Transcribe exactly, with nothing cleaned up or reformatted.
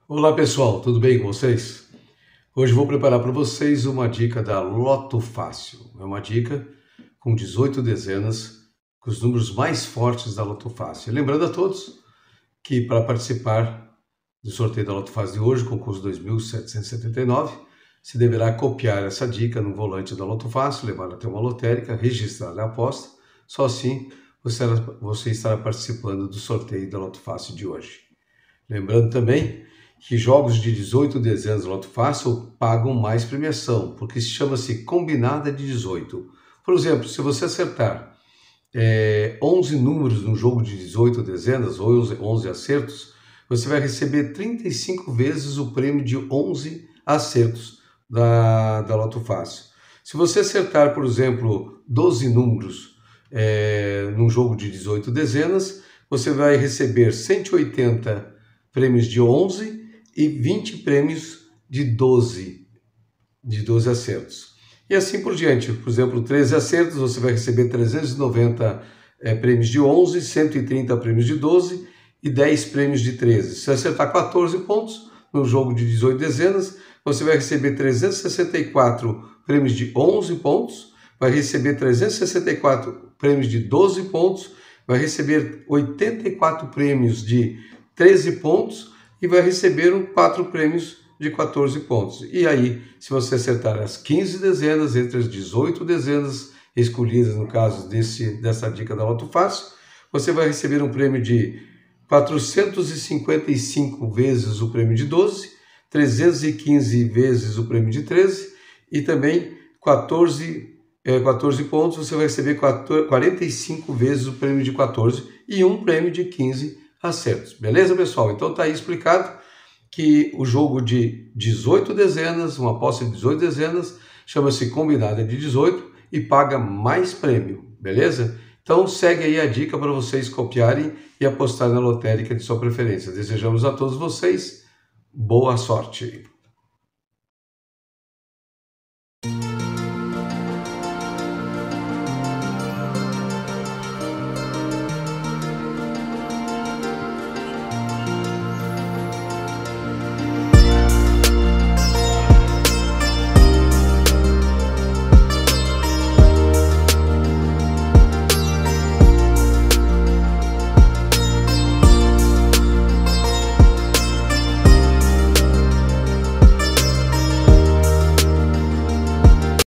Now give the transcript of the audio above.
Olá pessoal, tudo bem com vocês? Hoje vou preparar para vocês uma dica da Loto Fácil. É uma dica com dezoito dezenas, com os números mais fortes da Loto Fácil. Lembrando a todos que para participar do sorteio da Loto Fácil de hoje, concurso dois mil setecentos e setenta e nove, se deverá copiar essa dica no volante da Loto Fácil, levar até uma lotérica, registrar a aposta. Só assim você, você estará participando do sorteio da Loto Fácil de hoje. Lembrando também que jogos de dezoito dezenas do Loto Fácil pagam mais premiação, porque chama-se combinada de dezoito. Por exemplo, se você acertar é, onze números no jogo de dezoito dezenas, ou onze acertos, você vai receber trinta e cinco vezes o prêmio de onze acertos da, da Loto Fácil. Se você acertar, por exemplo, doze números é, num jogo de dezoito dezenas, você vai receber cento e oitenta prêmios de onze e vinte prêmios de doze, de doze acertos. E assim por diante. Por exemplo, treze acertos, você vai receber trezentos e noventa é, prêmios de onze, cento e trinta prêmios de doze e dez prêmios de treze. Se acertar quatorze pontos no jogo de dezoito dezenas, você vai receber trezentos e sessenta e quatro prêmios de onze pontos, vai receber trezentos e sessenta e quatro prêmios de doze pontos, vai receber oitenta e quatro prêmios de treze pontos e vai receber quatro prêmios de quatorze pontos. E aí, se você acertar as quinze dezenas entre as dezoito dezenas escolhidas, no caso desse, dessa dica da Loto Fácil, você vai receber um prêmio de quatrocentos e cinquenta e cinco vezes o prêmio de doze, trezentos e quinze vezes o prêmio de treze e também quatorze, é, quatorze pontos, você vai receber quarenta e cinco vezes o prêmio de quatorze e um prêmio de quinze acertos. Beleza, pessoal? Então tá aí explicado que o jogo de dezoito dezenas, uma aposta de dezoito dezenas, chama-se combinada de dezoito e paga mais prêmio, beleza? Então segue aí a dica para vocês copiarem e apostar na lotérica de sua preferência. Desejamos a todos vocês boa sorte!